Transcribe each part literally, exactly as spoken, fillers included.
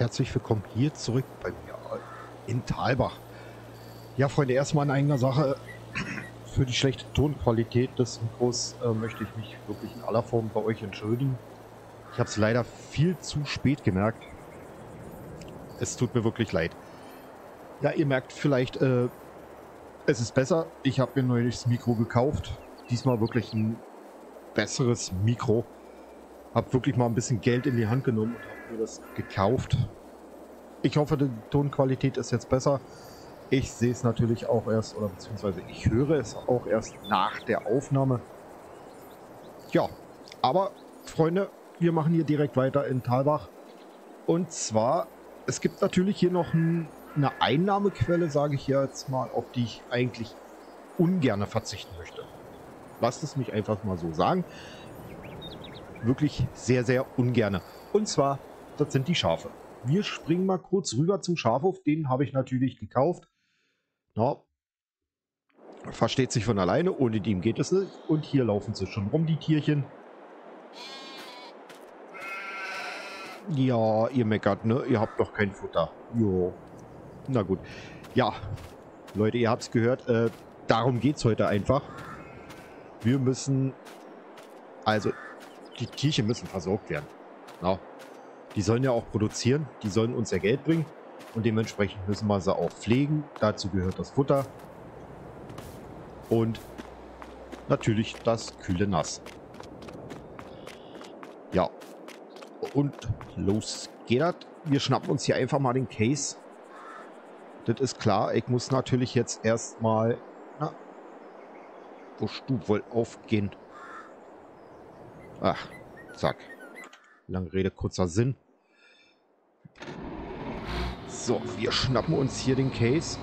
herzlich willkommen hier zurück bei mir in Thalbach. Ja, Freunde, erstmal in eigener Sache. Für die schlechte Tonqualität des Mikros äh, möchte ich mich wirklich in aller Form bei euch entschuldigen. Ich habe es leider viel zu spät gemerkt. Es tut mir wirklich leid. Ja, ihr merkt vielleicht, äh, es ist besser. Ich habe mir ein neues Mikro gekauft. Diesmal wirklich ein besseres Mikro. Habe wirklich mal ein bisschen Geld in die Hand genommen und habe mir das gekauft. Ich hoffe, die Tonqualität ist jetzt besser. Ich sehe es natürlich auch erst, oder beziehungsweise ich höre es auch erst nach der Aufnahme. Ja, aber Freunde, wir machen hier direkt weiter in Thalbach. Und zwar, es gibt natürlich hier noch ein, eine Einnahmequelle, sage ich jetzt mal, auf die ich eigentlich ungern verzichten möchte. Lasst es mich einfach mal so sagen. Wirklich sehr, sehr ungerne. Und zwar, das sind die Schafe. Wir springen mal kurz rüber zum Schafhof. Den habe ich natürlich gekauft. Na, versteht sich von alleine. Ohne den geht es nicht. Und hier laufen sie schon rum, die Tierchen. Ja, ihr meckert, ne? Ihr habt doch kein Futter. Jo. Na gut. Ja, Leute, ihr habt es gehört. Äh, darum geht es heute einfach. Wir müssen... Also, die Tierchen müssen versorgt werden. Na, die sollen ja auch produzieren. Die sollen uns ja Geld bringen. Und dementsprechend müssen wir sie auch pflegen. Dazu gehört das Futter. Und natürlich das kühle Nass. Ja. Und los geht das. Wir schnappen uns hier einfach mal den Case. Das ist klar. Ich muss natürlich jetzt erstmal... Na, wo du wohl aufgehen? Ach, zack. Lange Rede, kurzer Sinn. So, wir schnappen uns hier den Case.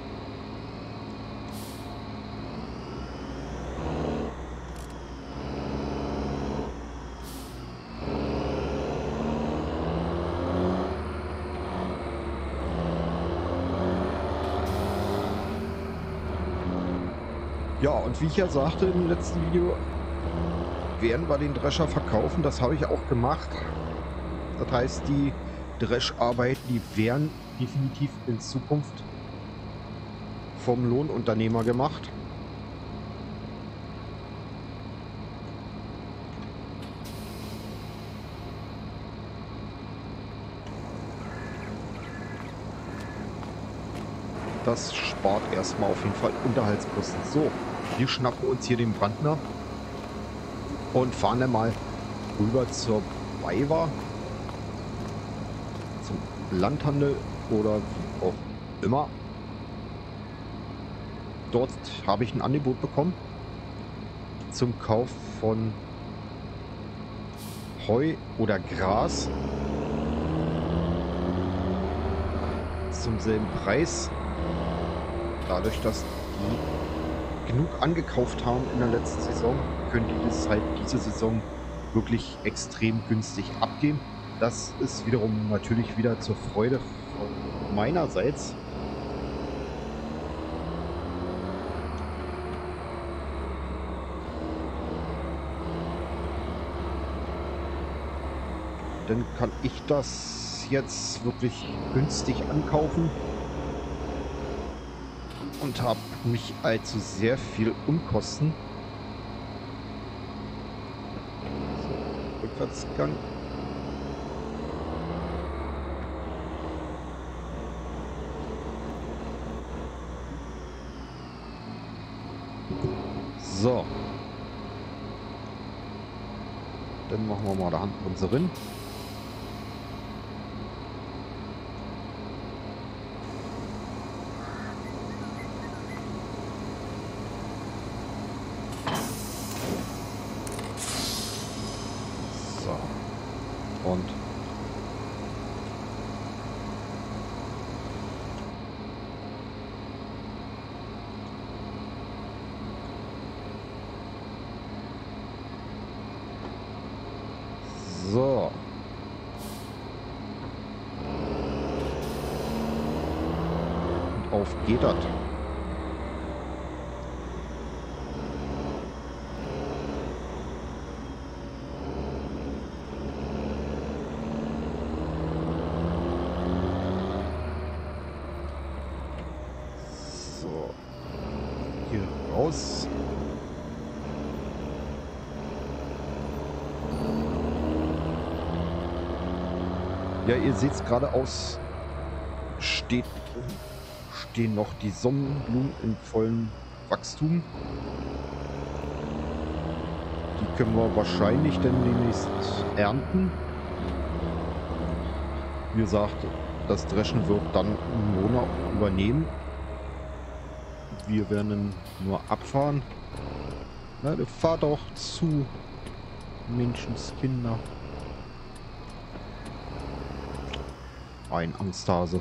Ja, und wie ich ja sagte im letzten Video, werden wir den Drescher verkaufen. Das habe ich auch gemacht. Das heißt, die Drescharbeiten, die werden definitiv in Zukunft vom Lohnunternehmer gemacht. Das spart erstmal auf jeden Fall Unterhaltskosten. So, wir schnappen uns hier den Brandner und fahren dann mal rüber zur BayWa, zum Landhandel oder wie auch immer. Dort habe ich ein Angebot bekommen zum Kauf von Heu oder Gras zum selben Preis. Dadurch, dass die genug angekauft haben in der letzten Saison, können die das halt diese Saison wirklich extrem günstig abgeben. Das ist wiederum natürlich wieder zur Freude von meinerseits. Dann kann ich das jetzt wirklich günstig ankaufen und habe nicht allzu sehr viel Unkosten. So, Rückwärtsgang. So. Dann machen wir mal die Handbremse rein. So. Und so. Und auf geht das. Ja, ihr seht es geradeaus, steht, stehen noch die Sonnenblumen in vollem Wachstum. Die können wir wahrscheinlich dann demnächst ernten. Wie gesagt, das Dreschen wird dann Mona übernehmen. Wir werden nur abfahren. Na, fahr doch zu, Menschenskinder. Ein Angsthase.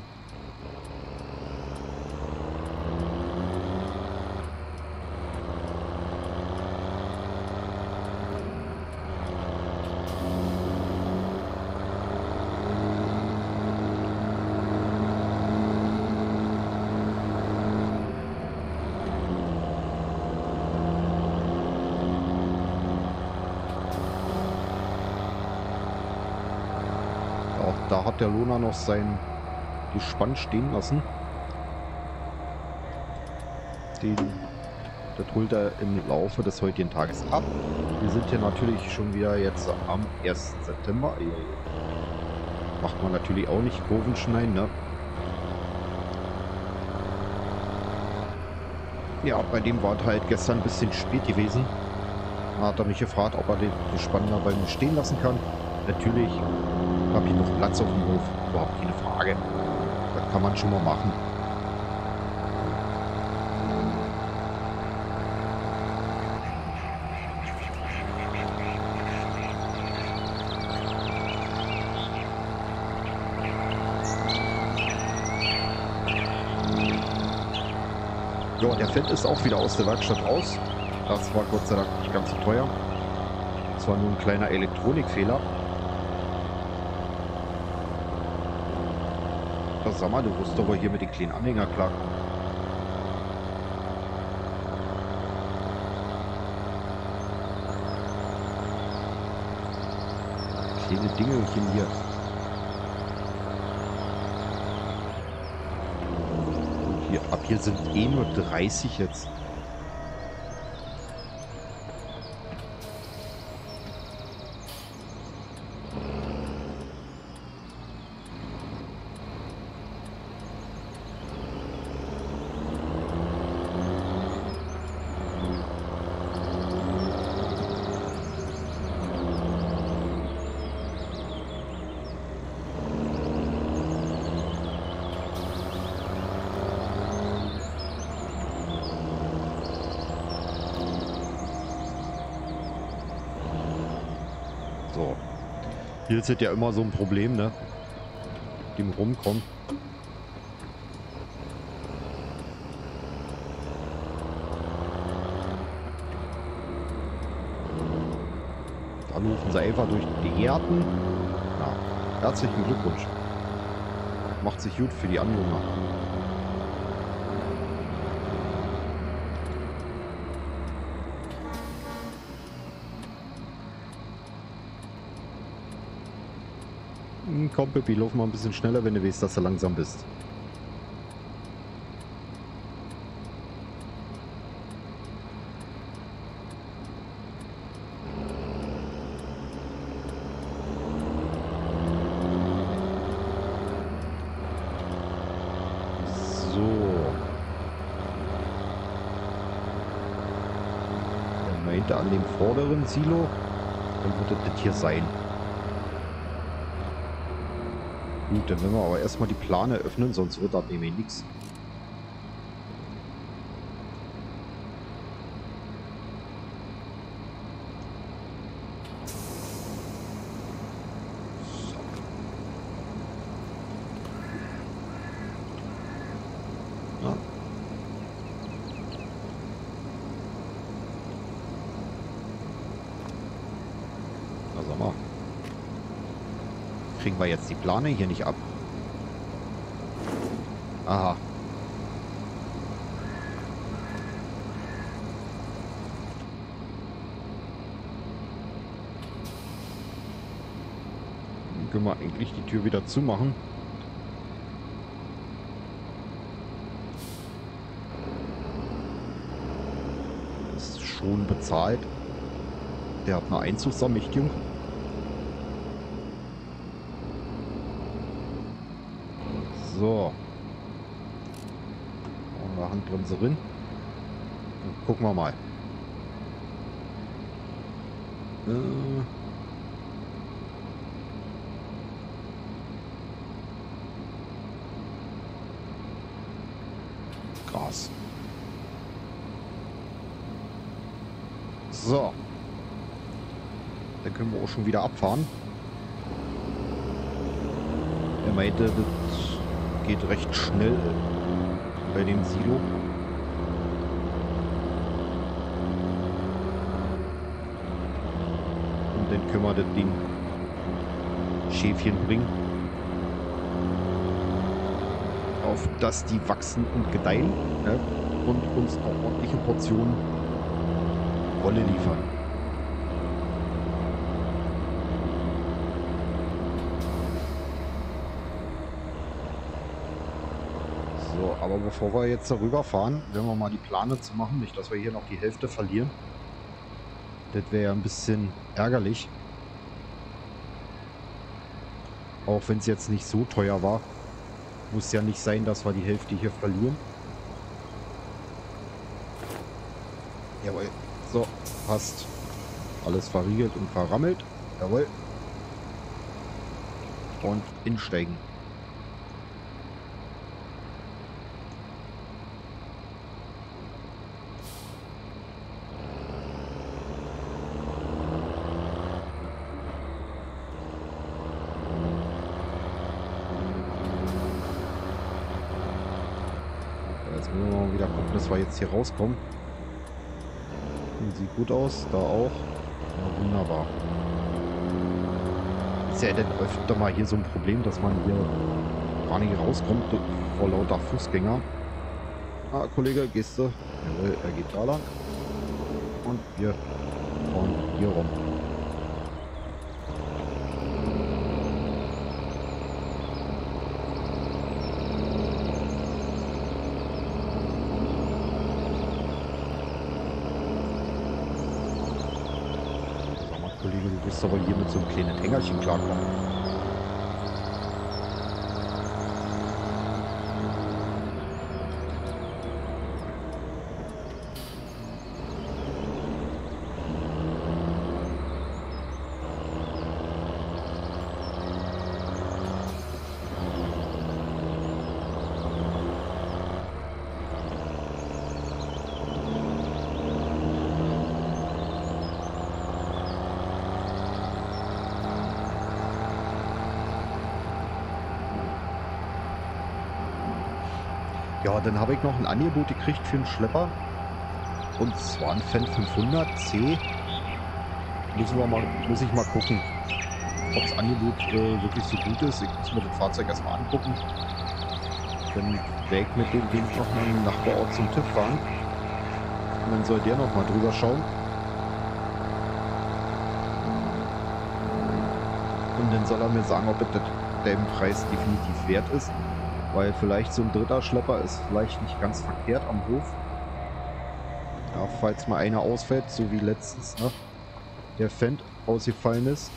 Da hat der Lona noch sein Gespann stehen lassen. Den, das holt er im Laufe des heutigen Tages ab. Wir sind hier natürlich schon wieder jetzt am ersten September. Macht man natürlich auch nicht Kurven schneiden, ne? Ja, bei dem war es halt gestern ein bisschen spät gewesen. Da hat er mich gefragt, ob er den Gespann da bei mir stehen lassen kann. Natürlich habe ich noch Platz auf dem Hof, überhaupt keine Frage. Das kann man schon mal machen. Ja, der Fett ist auch wieder aus der Werkstatt raus. Das war Gott sei Dank nicht ganz so teuer. Das war nur ein kleiner Elektronikfehler. Sag mal, du musst aber hier mit den kleinen Anhänger klarkommen. Kleine Dingelchen hier. Und hier, ab hier sind eh nur dreißig jetzt. So. Hier ist es ja immer so ein Problem, ne? Dem rumkommen. Dann rufen sie einfach durch die Gärten. Ja, herzlichen Glückwunsch. Macht sich gut für die Anwohner. Komm, Pippi, lauf mal ein bisschen schneller, wenn du weißt, dass du langsam bist. So. Dann mal hinter an dem vorderen Silo. Dann wird das hier sein. Gut, dann werden wir aber erstmal die Plane öffnen, sonst wird das nämlich nichts. Ja. Na, sag mal. Kriegen wir jetzt die Plane hier nicht ab. Aha. Dann können wir eigentlich die Tür wieder zumachen. Ist schon bezahlt. Der hat eine Einzugsermächtigung. So. Und eine Handbremse drin. Und gucken wir mal. Äh. Gras. So. Dann können wir auch schon wieder abfahren. Er meinte, das geht recht schnell bei dem Silo. Und dann können wir das Ding Schäfchen bringen. Auf dass die wachsen und gedeihen, ne? Und uns auch ordentliche Portionen Wolle liefern. So, aber bevor wir jetzt darüber fahren, werden wir mal die Plane zu machen, nicht, dass wir hier noch die Hälfte verlieren. Das wäre ja ein bisschen ärgerlich. Auch wenn es jetzt nicht so teuer war. Muss ja nicht sein, dass wir die Hälfte hier verlieren. Jawohl. So, passt. Alles verriegelt und verrammelt. Jawohl. Und insteigen. Jetzt müssen wir mal wieder gucken, dass wir jetzt hier rauskommen. Sieht gut aus, da auch. Ja, wunderbar. Ist ja dann öfter mal hier so ein Problem, dass man hier gar nicht rauskommt vor lauter Fußgänger. Ah, Kollege, gehst du? Jawohl, er geht da lang. Und wir fahren hier rum. Kollege, du wirst aber hier mit so einem kleinen Hängerchen klarkommen. Ja, dann habe ich noch ein Angebot gekriegt für einen Schlepper. Und zwar ein Fendt fünfhundert C. Müssen wir mal, muss ich mal gucken, ob das Angebot äh, wirklich so gut ist. Ich muss mir das Fahrzeug erstmal angucken. Dann werde ich mit dem Ding noch mal einen Nachbarort zum TÜV fahren. Und dann soll der noch mal drüber schauen. Und dann soll er mir sagen, ob es den Preis definitiv wert ist. Weil vielleicht so ein dritter Schlepper ist vielleicht nicht ganz verkehrt am Hof. Ja, falls mal einer ausfällt, so wie letztens, ne? Der Fendt ausgefallen ist.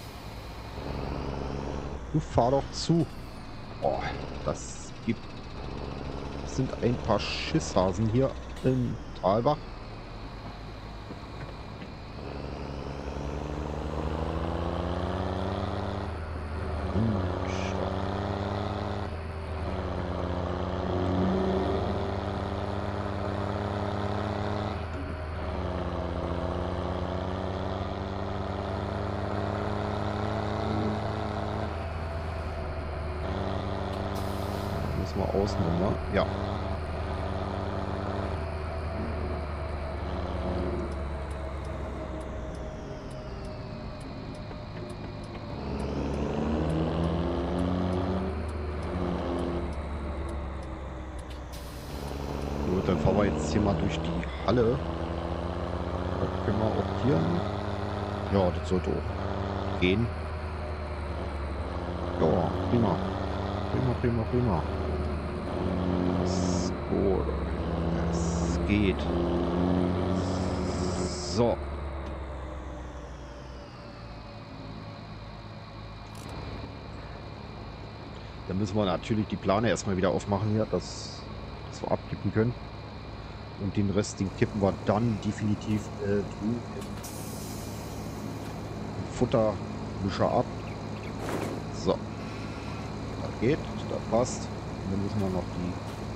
Du fahr doch zu. Oh, das gibt... Das sind ein paar Schisshasen hier in Talbach. Mal außen rum, ne? Ja. Gut, dann fahren wir jetzt hier mal durch die Halle. Da können wir auch hier. Ja, das sollte auch gehen. Ja, prima. Prima, prima, prima. So, es geht. So. Dann müssen wir natürlich die Plane erstmal wieder aufmachen hier, dass, dass wir abkippen können. Und den Rest, den kippen wir dann definitiv äh, drüben im, im Futtermischer ab. So. Das geht, das passt. Und dann müssen wir noch die...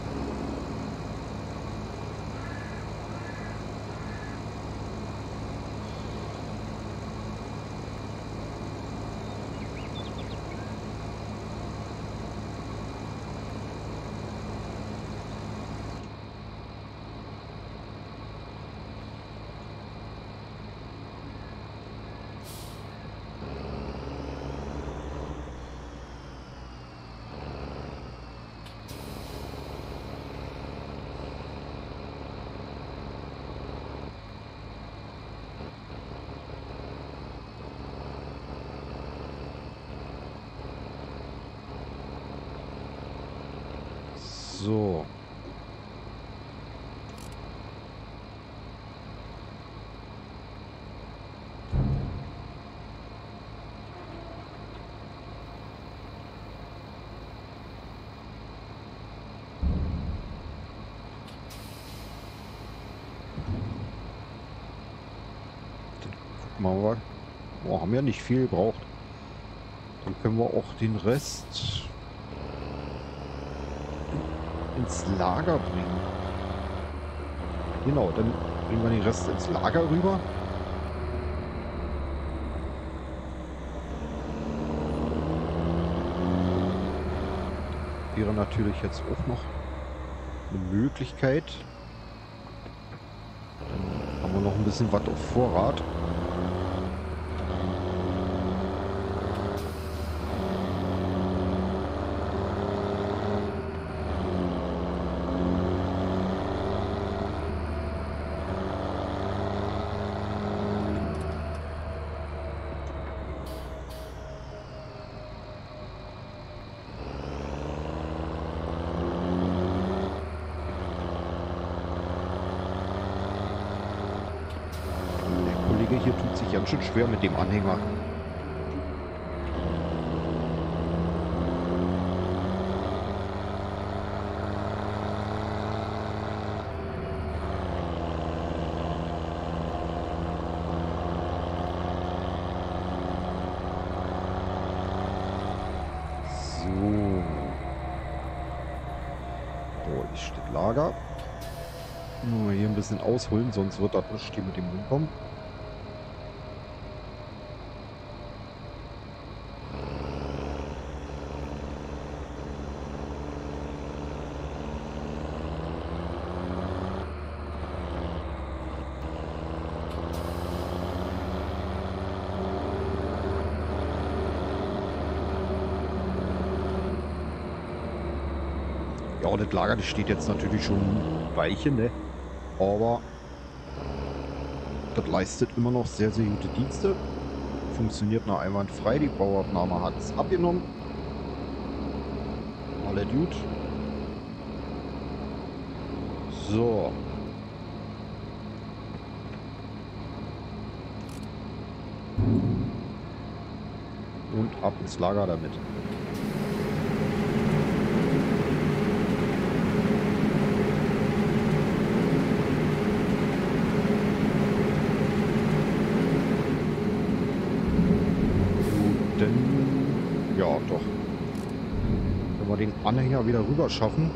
So. Dann gucken wir mal. Boah, haben ja nicht viel gebraucht. Dann können wir auch den Rest ins Lager bringen. Genau, dann bringen wir den Rest ins Lager rüber. Wäre natürlich jetzt auch noch eine Möglichkeit. Dann haben wir noch ein bisschen was auf Vorrat. Hier tut sich ganz schön schwer mit dem Anhänger. So. So, ich steht Lager. Nur hier ein bisschen ausholen, sonst wird das nicht hier mit dem rumkommen. Ja, das Lager, das steht jetzt natürlich schon ein Weilchen, ne? Aber das leistet immer noch sehr, sehr gute Dienste. Funktioniert noch einwandfrei. Die Bauabnahme hat es abgenommen. Alle gut. So. Und ab ins Lager damit. Ja, doch. Wenn wir den Anhänger wieder rüber schaffen.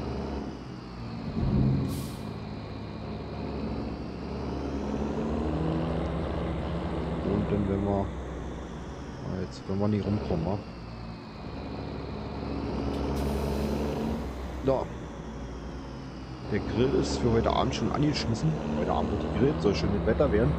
Und dann, wenn wir... Jetzt, wenn wir nicht rumkommen, wa? Da. Der Grill ist für heute Abend schon angeschmissen. Heute Abend wird gegrillt, soll schön mit Wetter werden.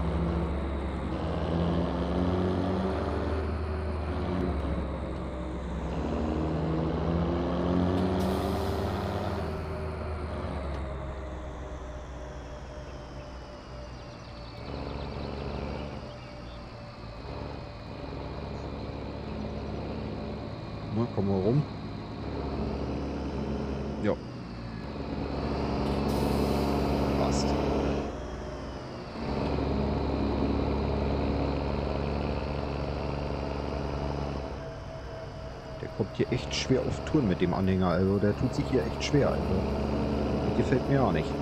Na, kommen wir rum. Ja. Passt. Der kommt hier echt schwer auf Touren mit dem Anhänger. Also der tut sich hier echt schwer. Also das gefällt mir auch nicht.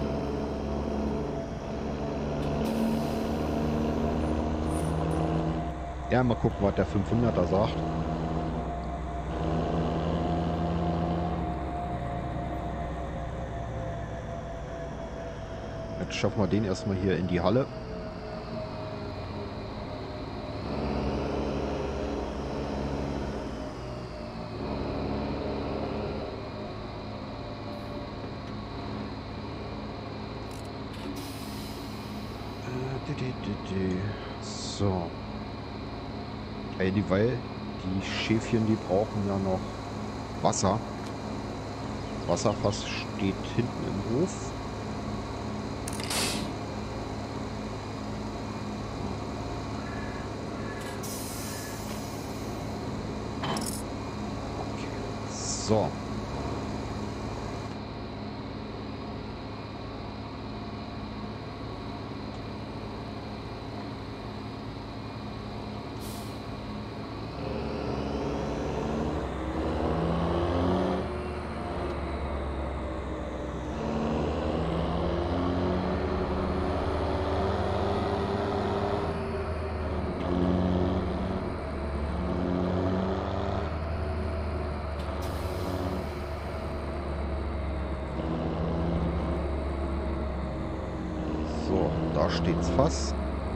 Ja, mal gucken, was der fünfhunderter sagt. Jetzt schaffen wir den erstmal hier in die Halle. So. Weil die Schäfchen, die brauchen ja noch Wasser. Das Wasserfass steht hinten im Hof. Okay. So. Da steht's Fass.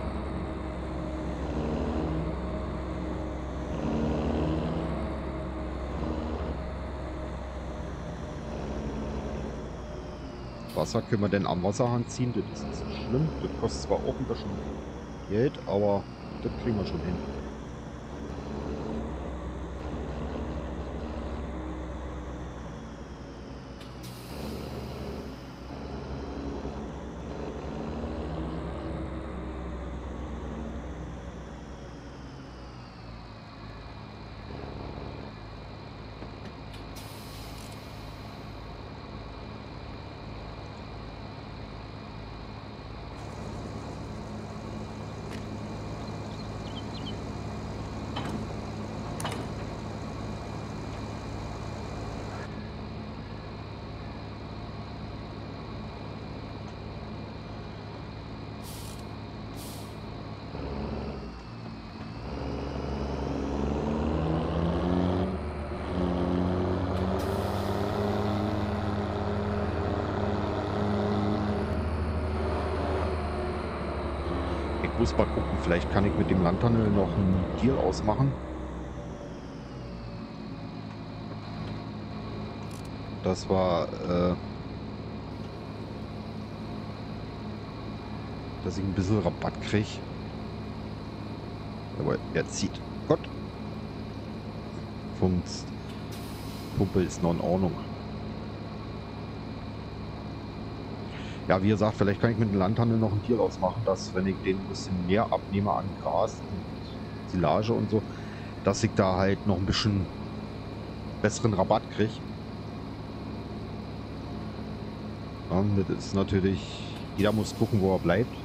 Wasser können wir denn am Wasserhahn ziehen, das ist nicht so schlimm. Das kostet zwar auch ein bisschen Geld, aber das kriegen wir schon hin. Ich muss mal gucken, vielleicht kann ich mit dem Landhandel noch einen Deal ausmachen. Das war, äh, dass ich ein bisschen Rabatt kriege. Aber er zieht. Gott. Funzt. Pumpe ist noch in Ordnung. Ja, wie gesagt, vielleicht kann ich mit dem Landhandel noch einen Deal ausmachen, dass, wenn ich den ein bisschen mehr abnehme an Gras und Silage und so, dass ich da halt noch ein bisschen besseren Rabatt kriege. Ja, das ist natürlich, jeder muss gucken, wo er bleibt.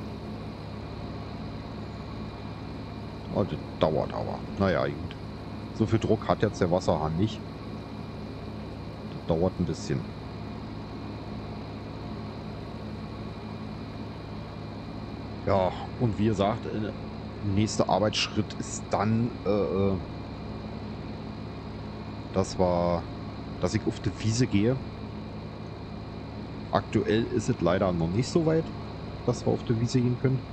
Und das dauert aber. Naja, gut. So viel Druck hat jetzt der Wasserhahn nicht. Das dauert ein bisschen. Ja, und wie gesagt, der nächste Arbeitsschritt ist dann, äh, das war, dass ich auf die Wiese gehe. Aktuell ist es leider noch nicht so weit, dass wir auf die Wiese gehen können.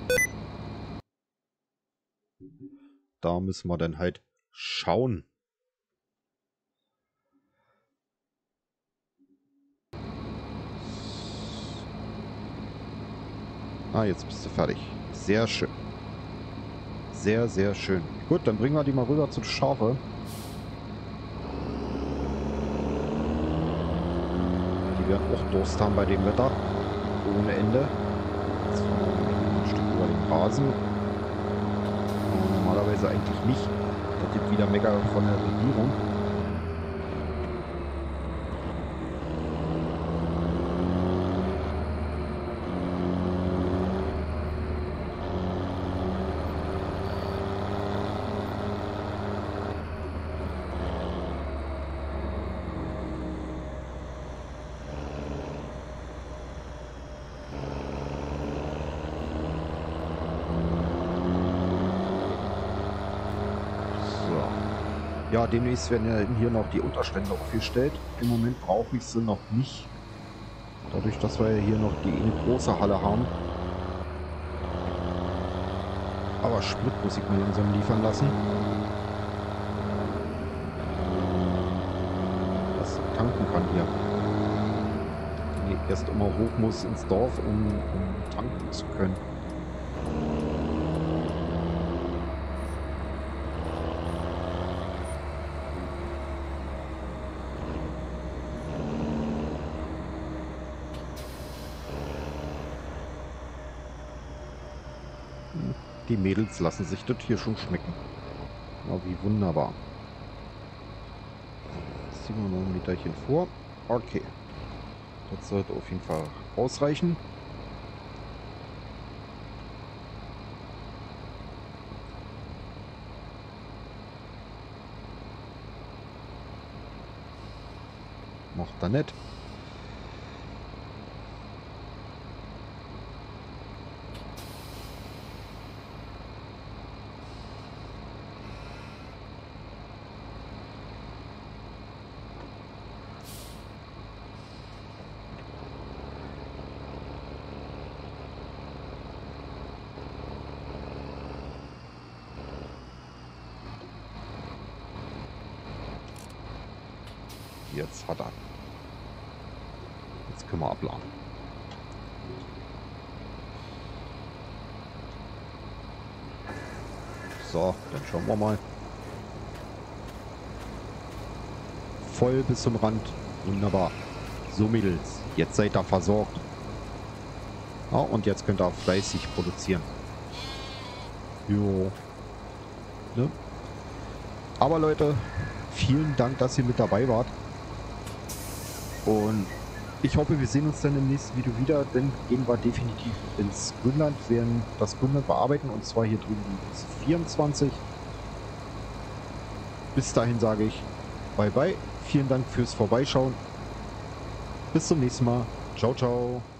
Da müssen wir dann halt schauen. Ah, jetzt bist du fertig. Sehr schön. Sehr, sehr schön. Gut, dann bringen wir die mal rüber zu Schafe. Die werden auch Durst haben bei dem Wetter. Ohne Ende. Jetzt fahren wir ein Stück über den Rasen. Normalerweise eigentlich nicht. Das gibt wieder Mecker von der Regierung. Ja, demnächst werden ja hier noch die Unterstände aufgestellt. Im Moment brauche ich sie noch nicht. Dadurch, dass wir ja hier noch die eine große Halle haben. Aber Sprit muss ich mir langsam liefern lassen. Dass ich tanken kann hier. Nee, erst immer hoch muss ins Dorf, um, um tanken zu können. Die Mädels lassen sich das hier schon schmecken. Ja, wie wunderbar. Jetzt ziehen wir noch ein Meterchen vor. Okay. Das sollte auf jeden Fall ausreichen. Macht er nicht. Jetzt hat er. Jetzt können wir abladen. So, dann schauen wir mal. Voll bis zum Rand. Wunderbar. So, Mädels, jetzt seid ihr versorgt. Ja, und jetzt könnt ihr fleißig produzieren. Jo. Ne? Aber Leute, vielen Dank, dass ihr mit dabei wart. Und ich hoffe, wir sehen uns dann im nächsten Video wieder. Dann gehen wir definitiv ins Grünland, werden das Grünland bearbeiten. Und zwar hier drüben die vierundzwanzig. Bis dahin sage ich bye bye. Vielen Dank fürs Vorbeischauen. Bis zum nächsten Mal. Ciao, ciao.